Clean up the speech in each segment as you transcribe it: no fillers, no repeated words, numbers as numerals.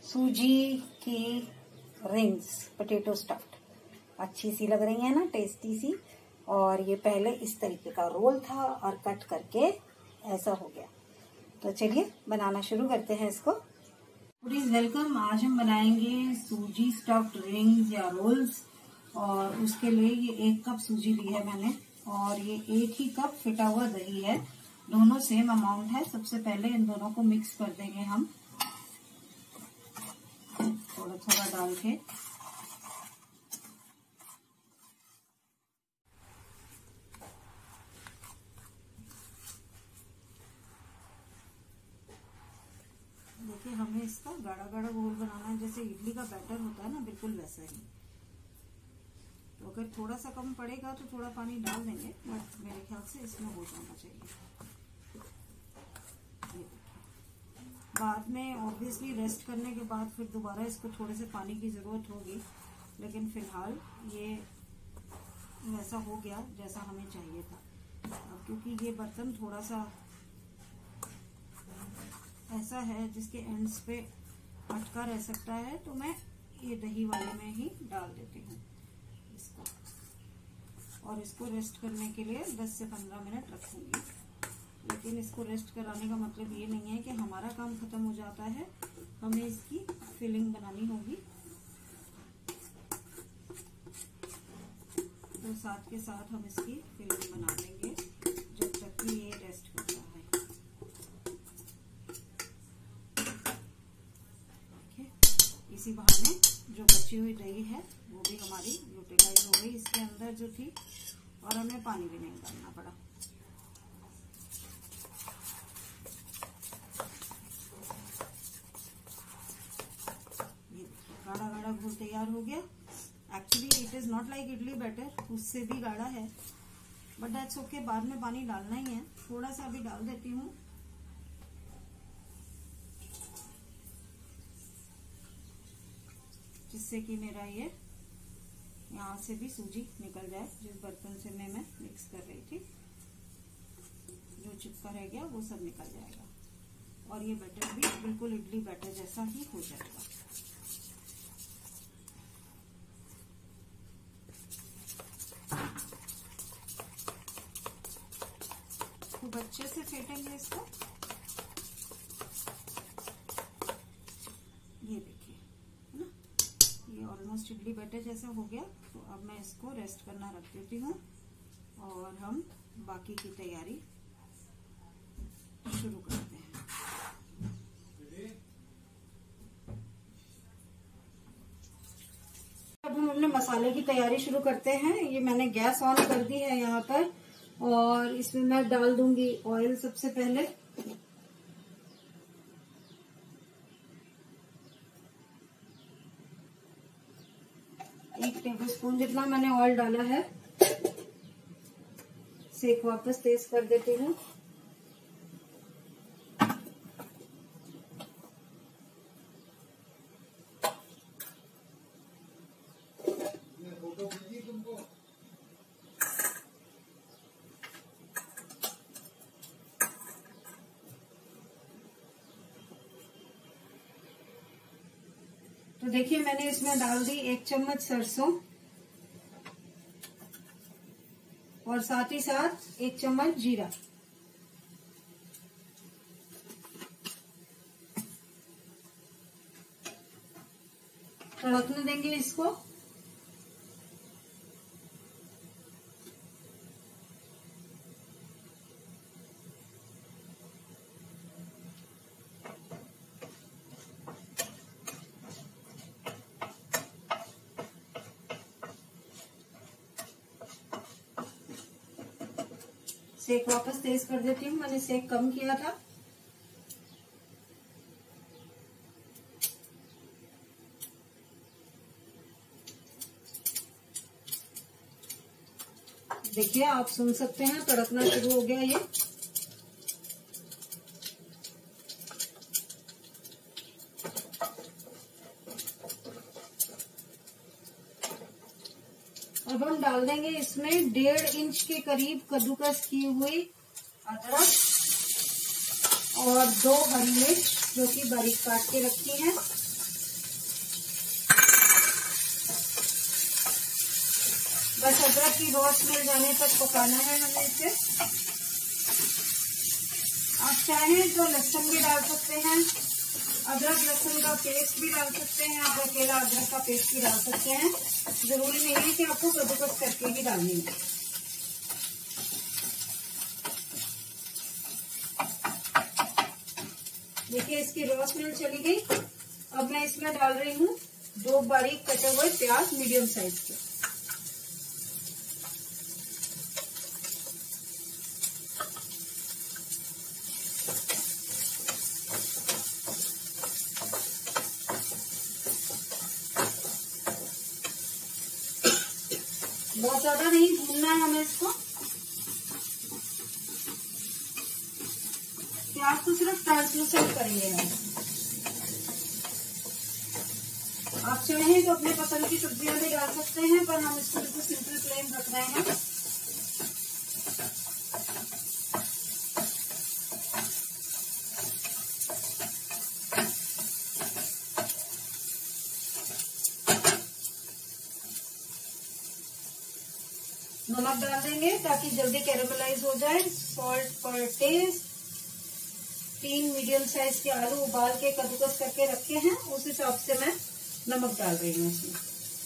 सूजी की rings potato stuffed अच्छी सी लग रही है ना, टेस्टी सी। और ये पहले इस तरीके का रोल था और कट करके ऐसा हो गया। तो चलिए बनाना शुरू करते हैं इसको। Please welcome. आज हम बनाएंगे सूजी स्टफ्ड रिंग्स या रोल्स। और उसके लिए ये 1 कप सूजी ली है मैंने और ये 1 ही कप फिटा हुआ दही है। दोनों सेम अमाउंट है। सबसे पहले इन दोनों को मिक्स कर देंगे हम थोड़ा थोड़ा डाल के। देखिए हमें इसका गाढ़ा गाढ़ा घोल बनाना है, जैसे इडली का बैटर होता है ना, बिल्कुल वैसा ही। तो अगर थोड़ा सा कम पड़ेगा तो थोड़ा पानी डाल देंगे, बट मेरे ख्याल से इसमें हो जाना चाहिए। बाद में ऑब्वियसली रेस्ट करने के बाद फिर दोबारा इसको थोड़े से पानी की जरूरत होगी, लेकिन फिलहाल ये वैसा हो गया जैसा हमें चाहिए था। अब क्योंकि ये बर्तन थोड़ा सा ऐसा है जिसके एंड्स पे अटका रह सकता है, तो मैं ये दही वाले में ही डाल देती हूँ इसको और इसको रेस्ट करने के लिए 10 से 15 मिनट रखूंगी। लेकिन इसको रेस्ट कराने का मतलब ये नहीं है कि हमारा काम खत्म हो जाता है, हमें इसकी फिलिंग बनानी होगी। तो साथ के साथ हम इसकी फिलिंग बना देंगे जब तक कि ये रेस्ट करता है। इसी बहाने जो बची हुई दही है वो भी हमारी यूटिलाइज हो गई इसके अंदर जो थी, और हमें पानी भी नहीं डालना पड़ा। गाढ़ा गाढ़ा घोल तैयार हो गया। Actually it is not like idli batter, उससे भी गाढ़ा है, बट दैट्स ओके। बाद में पानी डालना ही है, थोड़ा सा अभी डाल देती हूँ। जिससे कि मेरा ये यहाँ से भी सूजी निकल जाए, जिस बर्तन से मैं मिक्स कर रही थी। जो चिपका रह गया वो सब निकल जाएगा और ये बैटर भी बिल्कुल इडली बैटर जैसा ही हो जाएगा। खूब अच्छे से फेंटेंगे इसको। ये देखिए है ना, ये ऑलमोस्ट इडली बैटर जैसा हो गया। तो अब मैं इसको रेस्ट करना रख देती हूँ और हम बाकी की तैयारी शुरू करते हैं। अब हम अपने मसाले की तैयारी शुरू करते हैं। ये मैंने गैस ऑन कर दी है यहाँ पर और इसमें मैं डाल दूंगी ऑयल। सबसे पहले 1 टेबलस्पून जितना मैंने ऑयल डाला है। सेक वापस तेज कर देती हूँ। तो देखिए मैंने इसमें डाल दी 1 चम्मच सरसों और साथ ही साथ 1 चम्मच जीरा। तड़कने देंगे इसको। सेक वापस तेज कर देती हूँ, मैंने सेक कम किया था। देखिए आप सुन सकते हैं तड़कना शुरू हो गया ये। अब हम डाल देंगे इसमें 1.5 इंच के करीब कद्दूकस की हुई अदरक और 2 हरी मिर्च जो कि बारीक काट के रखी है। अदरक की रॉ स्मेल जाने तक पकाना है हमें इसे। आप चाहें तो लहसुन भी डाल सकते हैं, अदरक लहसुन का पेस्ट भी डाल सकते हैं, आप अकेला अदरक का पेस्ट भी डाल सकते हैं। जरूरी नहीं है कि आपको कद्दूकस करके ही डालनी है। देखिए इसकी रॉ स्मेल चली गई। अब मैं इसमें डाल रही हूँ 2 बारीक कटे हुए प्याज मीडियम साइज के। बहुत ज्यादा नहीं भूनना है हमें इसको। प्याज को सिर्फ ट्रांसलूसेंट करेंगे हम। आप चाहें तो अपने पसंद की सब्जियां भी डाल सकते हैं, पर हम इसको बिल्कुल सिंपल प्लेन रख रहे हैं। नमक डाल देंगे ताकि जल्दी कैरेमलाइज हो जाए। सॉल्ट पर टेस्ट। 3 मीडियम साइज के आलू उबाल के कद्दूकस करके रखे हैं, उस हिसाब से मैं नमक डाल रही हूँ इसमें।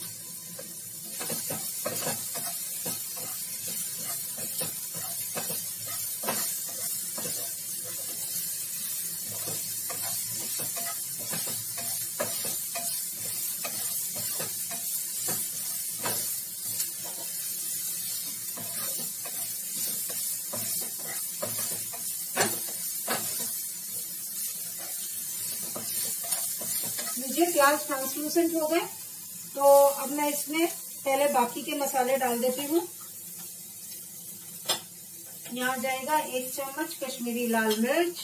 प्याज ट्रांसलूसेंट हो गए, तो अब मैं इसमें पहले बाकी के मसाले डाल देती हूँ। यहाँ जाएगा 1 चम्मच कश्मीरी लाल मिर्च,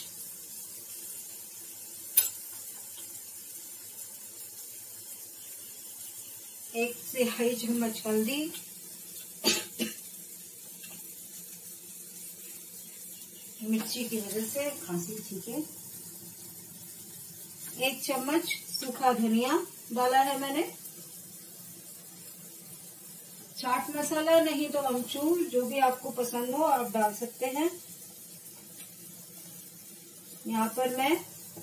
1 तिहाई चम्मच हल्दी, मिर्ची की वजह से खांसी ठीक है। 1 चम्मच सूखा धनिया डाला है मैंने। चाट मसाला नहीं तो अमचूर, जो भी आपको पसंद हो आप डाल सकते हैं। यहाँ पर मैं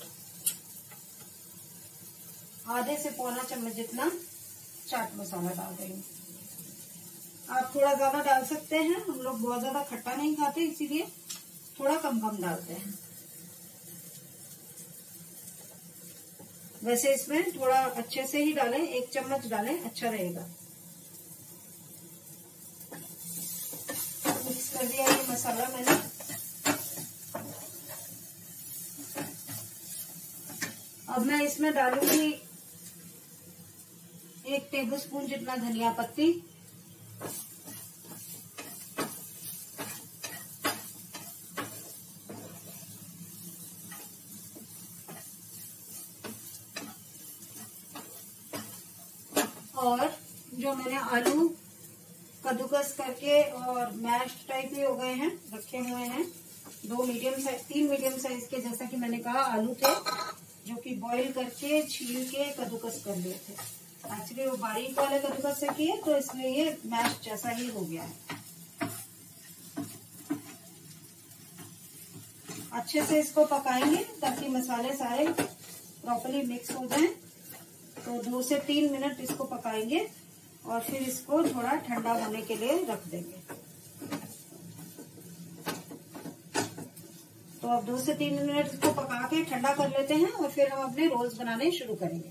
आधे से पौना चम्मच जितना चाट मसाला डाल रही हूँ। आप थोड़ा ज्यादा डाल सकते हैं, हम लोग बहुत ज्यादा खट्टा नहीं खाते, इसीलिए थोड़ा कम कम डालते हैं। वैसे इसमें थोड़ा अच्छे से ही डालें, 1 चम्मच डालें, अच्छा रहेगा। मिक्स कर दिया ये मसाला मैंने। अब मैं इसमें डालूंगी 1 टेबलस्पून जितना धनिया पत्ती, और जो मैंने आलू कद्दूकस करके और मैश टाइप ही हो गए हैं रखे हुए हैं, 3 मीडियम साइज के, जैसा कि मैंने कहा आलू थे जो कि बॉईल करके छील के कद्दूकस कर लिए थे। एक्चुअली वो बारीक वाले कद्दूकस से किए, तो इसलिए ये मैश जैसा ही हो गया है। अच्छे से इसको पकाएंगे ताकि मसाले सारे प्रॉपर्ली मिक्स हो जाएं। तो 2 से 3 मिनट इसको पकाएंगे और फिर इसको थोड़ा ठंडा होने के लिए रख देंगे। तो अब 2 से 3 मिनट इसको पका के ठंडा कर लेते हैं और फिर हम अपने रोल्स बनाने शुरू करेंगे।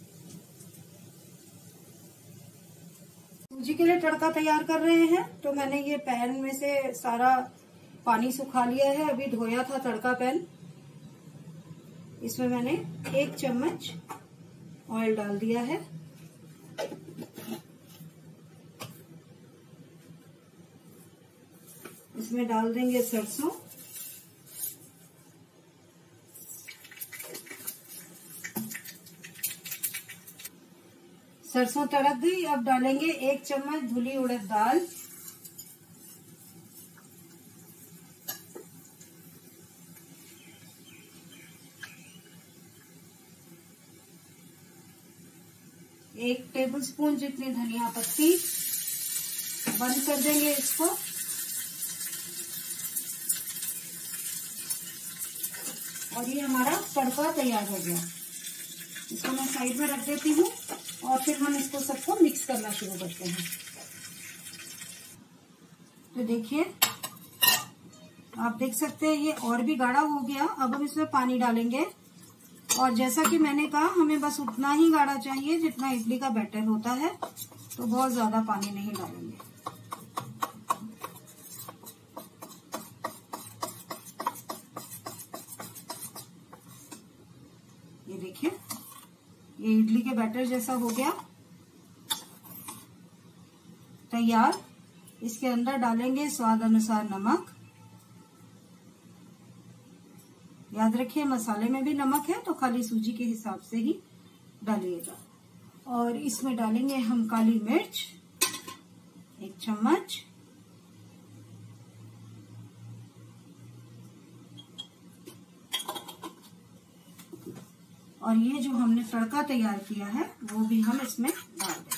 सूजी के लिए तड़का तैयार कर रहे हैं, तो मैंने ये पैन में से सारा पानी सुखा लिया है। अभी धोया था तड़का पैन। इसमें मैंने 1 चम्मच ऑयल डाल दिया है। इसमें डाल देंगे सरसों, सरसों तड़क गई। अब डालेंगे 1 चम्मच धुली उड़द दाल, एक टेबलस्पून जितनी धनिया पत्ती, बंद कर देंगे इसको। और ये हमारा तड़का तैयार हो गया। इसको मैं साइड में रख देती हूँ और फिर हम इसको सबको मिक्स करना शुरू करते हैं। तो देखिए, आप देख सकते हैं ये और भी गाढ़ा हो गया। अब हम इसमें पानी डालेंगे और जैसा कि मैंने कहा, हमें बस उतना ही गाढ़ा चाहिए जितना इडली का बैटर होता है, तो बहुत ज्यादा पानी नहीं डालेंगे। ये देखिए, ये इडली के बैटर जैसा हो गया तैयार। इसके अंदर डालेंगे स्वाद अनुसार नमक। याद रखिए, मसाले में भी नमक है, तो खाली सूजी के हिसाब से ही डालिएगा। और इसमें डालेंगे हम काली मिर्च 1 चम्मच। और ये जो हमने तड़का तैयार किया है वो भी हम इसमें डाल देंगे।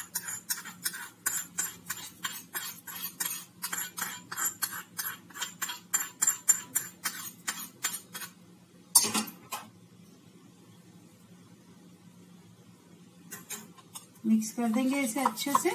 मिक्स कर देंगे इसे अच्छे से।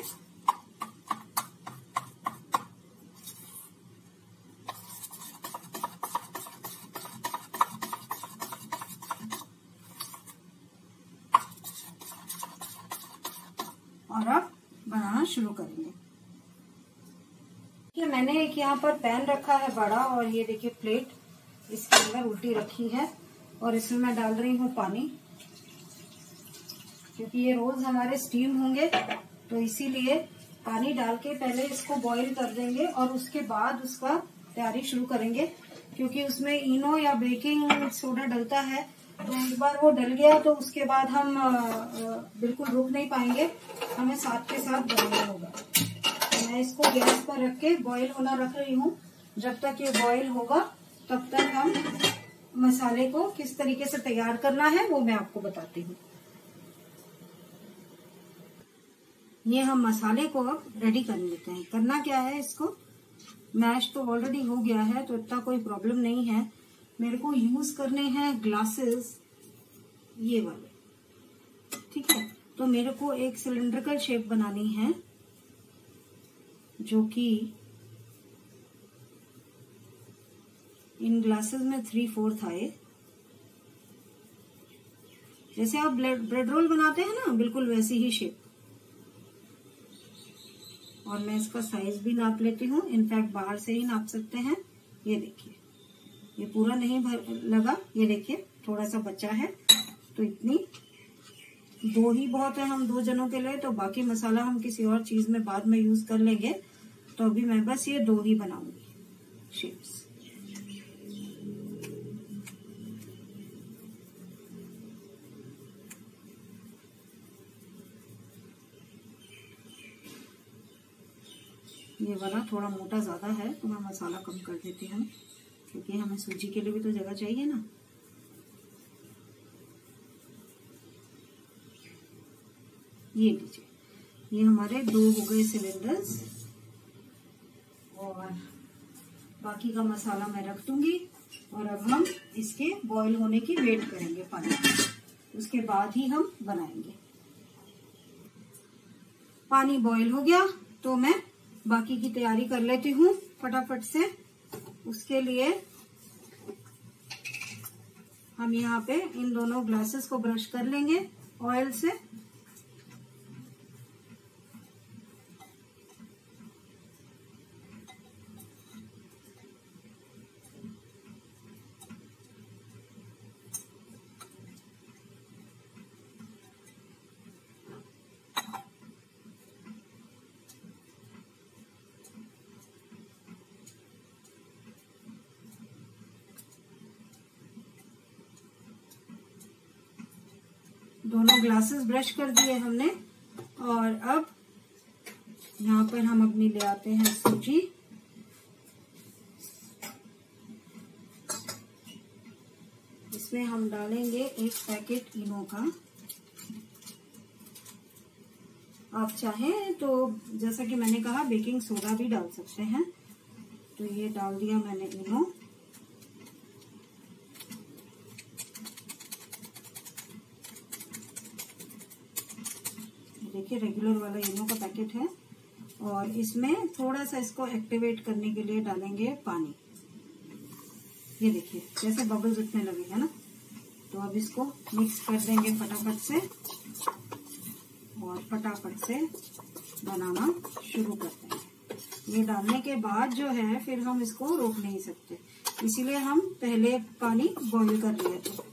और अब बनाना शुरू करेंगे। देखिए, मैंने एक यहाँ पर पैन रखा है बड़ा, और ये देखिए प्लेट इसके अंदर उल्टी रखी है, और इसमें मैं डाल रही हूँ पानी, क्योंकि ये रोज हमारे स्टीम होंगे, तो इसीलिए पानी डाल के पहले इसको बॉईल कर देंगे और उसके बाद उसका तैयारी शुरू करेंगे। क्योंकि उसमें इनो या बेकिंग सोडा डलता है, तो एक बार वो डल गया तो उसके बाद हम बिल्कुल रुक नहीं पाएंगे, हमें साथ के साथ बनाना होगा। तो मैं इसको गैस पर रख के बॉईल होना रख रही हूँ। जब तक ये बॉईल होगा तब तक हम मसाले को किस तरीके से तैयार करना है वो मैं आपको बताती हूँ। ये हम मसाले को अब रेडी कर लेते हैं। करना क्या है, इसको मैश तो ऑलरेडी हो गया है, तो इतना कोई प्रॉब्लम नहीं है। मेरे को यूज करने हैं ग्लासेस, ये वाले, ठीक है। तो मेरे को एक सिलिंड्रिकल शेप बनानी है, जो कि इन ग्लासेस में 3/4 आए। जैसे आप ब्रेड रोल बनाते हैं ना, बिल्कुल वैसी ही शेप। और मैं इसका साइज भी नाप लेती हूँ, इनफैक्ट बाहर से ही नाप सकते हैं। ये देखिए, ये पूरा नहीं लगा, ये देखिए थोड़ा सा बचा है, तो इतनी 2 ही बहुत है हम 2 जनों के लिए। तो बाकी मसाला हम किसी और चीज में बाद में यूज कर लेंगे। तो अभी मैं बस ये 2 ही बनाऊंगी शेप्स। ये वाला थोड़ा मोटा ज्यादा है, तो मैं मसाला कम कर देती हूँ, क्योंकि हमें सूजी के लिए भी तो जगह चाहिए ना। ये लीजिए, ये हमारे 2 हो गए सिलेंडर्स। और बाकी का मसाला मैं रख दूंगी, और अब हम इसके बॉईल होने की वेट करेंगे पानी, उसके बाद ही हम बनाएंगे। पानी बॉईल हो गया, तो मैं बाकी की तैयारी कर लेती हूँ फटाफट से। उसके लिए हम यहाँ पे इन दोनों ग्लासेस को ब्रश कर लेंगे ऑयल से। दोनों ग्लासेस ब्रश कर दिए हमने, और अब यहाँ पर हम अपनी ले आते हैं सूजी। इसमें हम डालेंगे 1 पैकेट इनो का। आप चाहें तो जैसा कि मैंने कहा बेकिंग सोडा भी डाल सकते हैं। तो ये डाल दिया मैंने इनो। देखिए रेगुलर वाला इनो का पैकेट है और इसमें थोड़ा सा इसको एक्टिवेट करने के लिए डालेंगे पानी। ये देखिए जैसे बबल्स उठने लगेगा ना, तो अब इसको मिक्स कर देंगे फटाफट से और फटाफट से बनाना शुरू करते हैं। ये डालने के बाद जो है फिर हम इसको रोक नहीं सकते, इसीलिए हम पहले पानी बॉईल कर लिए थे।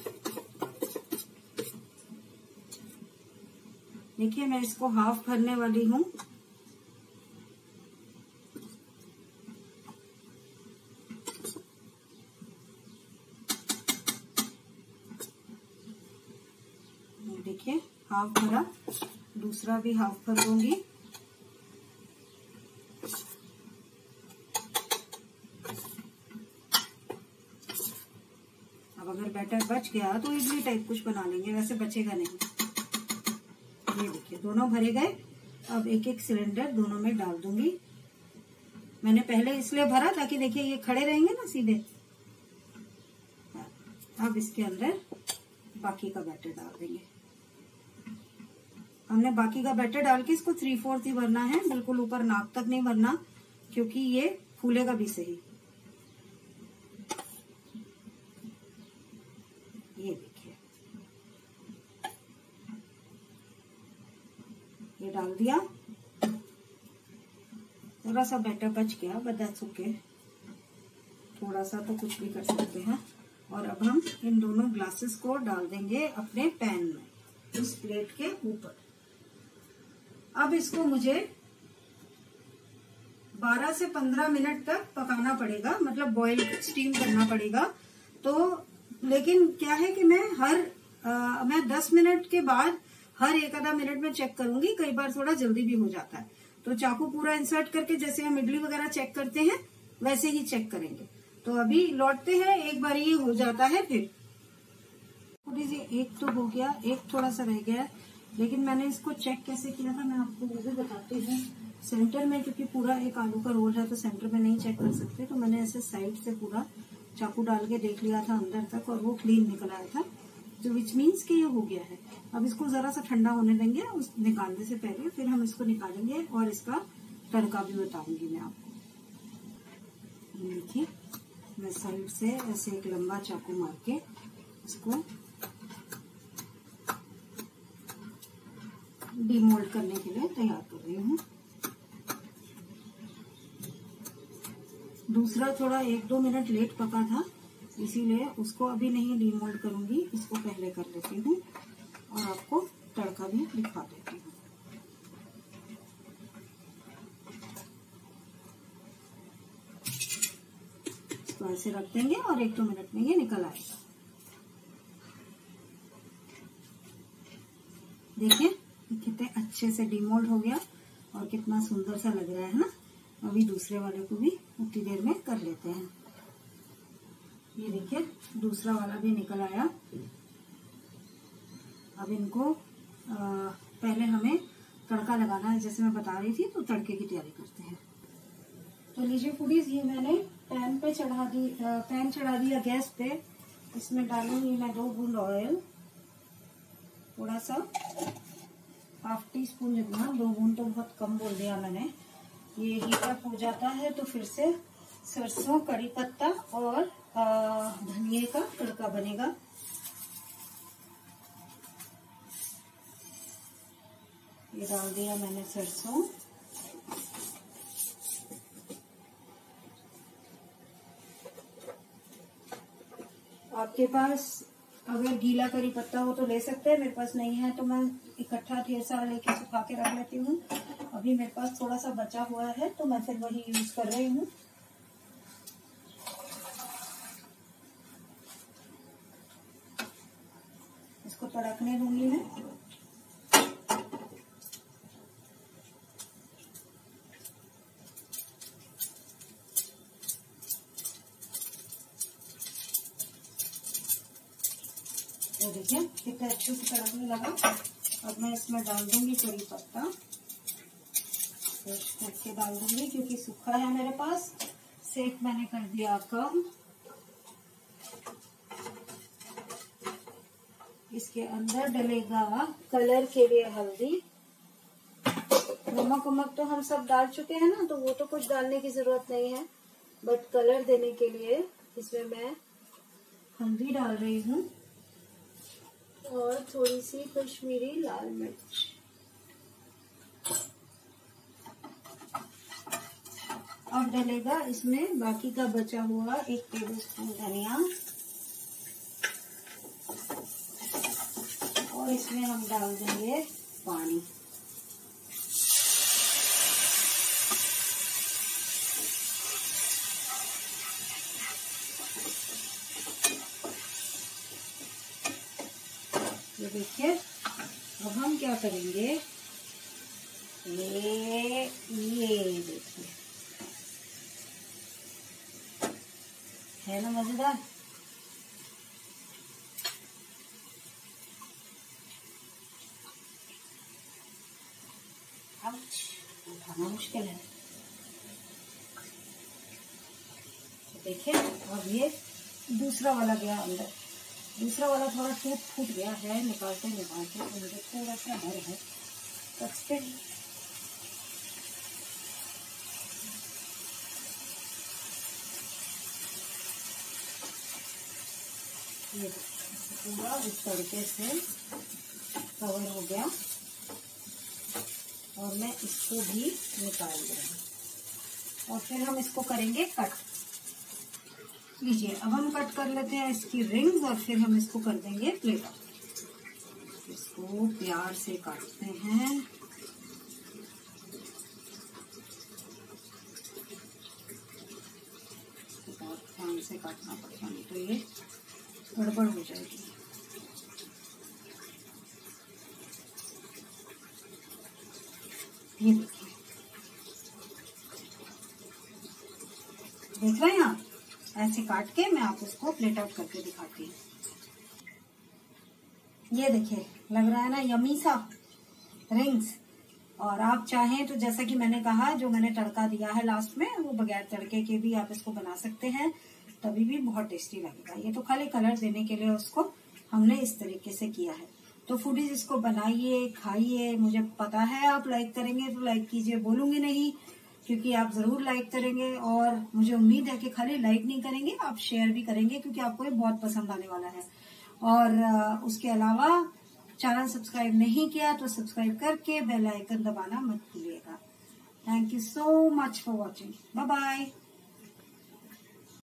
देखिए मैं इसको हाफ भरने वाली हूँ। देखिए हाफ भरा, दूसरा भी हाफ भर दूंगी। अब अगर बैटर बच गया तो इडली टाइप कुछ बना लेंगे, वैसे बचेगा नहीं। ये देखिए दोनों भरे गए। अब एक एक सिलेंडर दोनों में डाल दूंगी। मैंने पहले इसलिए भरा ताकि देखिए ये खड़े रहेंगे ना सीधे। अब इसके अंदर बाकी का बैटर डाल देंगे। हमने बाकी का बैटर डाल के इसको 3/4 ही भरना है, बिल्कुल ऊपर नाक तक नहीं भरना, क्योंकि ये फूलेगा भी सही। ये देखिए ये डाल दिया। थोड़ा सा बैटर बच गया, बट दैट्स ओके, थोड़ा सा तो कुछ भी कर सकते हैं। और अब हम इन दोनों ग्लासेस को डाल देंगे अपने पैन में, इस प्लेट के ऊपर। अब इसको मुझे 12 से 15 मिनट तक पकाना पड़ेगा, मतलब बॉईल स्टीम करना पड़ेगा। तो लेकिन क्या है कि मैं 10 मिनट के बाद हर एक आधा मिनट में चेक करूंगी, कई बार थोड़ा जल्दी भी हो जाता है। तो चाकू पूरा इंसर्ट करके जैसे हम इडली वगैरह चेक करते हैं वैसे ही चेक करेंगे। तो अभी लौटते हैं, एक बार ये हो जाता है फिर। थोड़ी सी एक तो हो गया, एक थोड़ा सा रह गया, लेकिन मैंने इसको चेक कैसे किया था मैं आपको वो भी बताती हूँ। सेंटर में क्योंकि पूरा एक आलू का रोल है तो सेंटर में नहीं चेक कर सकते, तो मैंने ऐसे साइड से पूरा चाकू डाल के देख लिया था अंदर तक और वो क्लीन निकल आया था, जो विच मीन्स कि ये हो गया है। अब इसको जरा सा ठंडा होने देंगे, उस निकालने से पहले फिर हम इसको निकालेंगे और इसका तड़का भी बताऊंगी मैं आपको। देखिए मैं साइड से ऐसे एक लंबा चाकू मार के इसको डीमोल्ड करने के लिए तैयार कर रही हूँ। दूसरा थोड़ा 1-2 मिनट लेट पका था, इसीलिए उसको अभी नहीं डीमोल्ड करूंगी, इसको पहले कर लेती हूँ और आपको तड़का भी दिखा देती हूँ। इसको ऐसे रख देंगे और 1-2 मिनट में ये निकल आएगा। देखिए कितने अच्छे से डीमोल्ड हो गया और कितना सुंदर सा लग रहा है ना। अभी दूसरे वाले को भी उतनी देर में कर लेते हैं। ये देखिए दूसरा वाला भी निकल आया। अब इनको पहले हमें तड़का लगाना है, जैसे मैं बता रही थी, तो तड़के की तैयारी करते हैं। तो लीजिए फूडीज, ये मैंने पैन चढ़ा दिया गैस पे। इसमें डालूंगी मैं 2 बूंद ऑयल, थोड़ा सा 1/2 टीस्पून जितना, 2 बूंद तो बहुत कम बोल दिया मैंने। ये हीट अप हो जाता है तो फिर से सरसों, कड़ी पत्ता और धनिया का तड़का बनेगा। ये डाल दिया मैंने सरसों, आपके पास अगर गीला करी पत्ता हो तो ले सकते हैं, मेरे पास नहीं है तो मैं इकट्ठा ढेर सारा लेके सुखा के रख लेती हूँ। अभी मेरे पास थोड़ा सा बचा हुआ है तो मैं फिर वही यूज कर रही हूँ। इसको तड़कने दूंगी मैं। तो देखिए कितने अच्छे से तड़कने लगा। अब मैं इसमें डाल दूंगी कड़ी पत्ता, करके डाल दूंगी क्योंकि सूखा है मेरे पास। सेक मैंने कर दिया कम। इसके अंदर डलेगा कलर के लिए हल्दी। नमक वमक तो हम सब डाल चुके हैं ना, तो वो तो कुछ डालने की जरूरत नहीं है, बट कलर देने के लिए इसमें मैं हल्दी डाल रही हूँ और थोड़ी सी कश्मीरी लाल मिर्च। अब डलेगा इसमें बाकी का बचा हुआ 1 टेबलस्पून धनिया, और इसमें हम डाल देंगे पानी। ये देखिए, अब हम क्या करेंगे, ये देखिए, है ना मजेदार। उठाना मुश्किल है। तो देखिए, अब ये दूसरा वाला गया अंदर। दूसरा वाला थोड़ा फूट गया है निकालते निकालते, तो मुझे थोड़ा सा डर है। तो ये पूरा इस तरीके से कवर हो गया और मैं इसको भी निकाल दूंगी और फिर हम इसको करेंगे कट। लीजिए, अब हम कट कर लेते हैं इसकी रिंग्स और फिर हम इसको कर देंगे प्लेट। इसको प्यार से काटते हैं। बहुत ध्यान से काटना पड़ेगा, नहीं तो ये गड़बड़ हो जाएगी। ये देखिए, देख रहे हैं आप, ऐसे काट के मैं आपको इसको प्लेट आउट करके दिखाती हूँ। ये देखिए, लग रहा है ना यम्मी सा रिंग्स। और आप चाहें तो जैसा कि मैंने कहा, जो मैंने तड़का दिया है लास्ट में, वो बगैर तड़के के भी आप इसको बना सकते हैं, तभी भी बहुत टेस्टी लगेगा। ये तो खाली कलर देने के लिए उसको हमने इस तरीके से किया है। तो फूडीज, इसको बनाइए, खाइए। मुझे पता है आप लाइक करेंगे, तो लाइक कीजिए, बोलूंगी नहीं, क्योंकि आप जरूर लाइक करेंगे। और मुझे उम्मीद है कि खाली लाइक नहीं करेंगे, आप शेयर भी करेंगे, क्योंकि आपको ये बहुत पसंद आने वाला है। और उसके अलावा चैनल सब्सक्राइब नहीं किया तो सब्सक्राइब करके बेल आइकन दबाना मत भूलिएगा। Thank you so much for watching. Bye bye.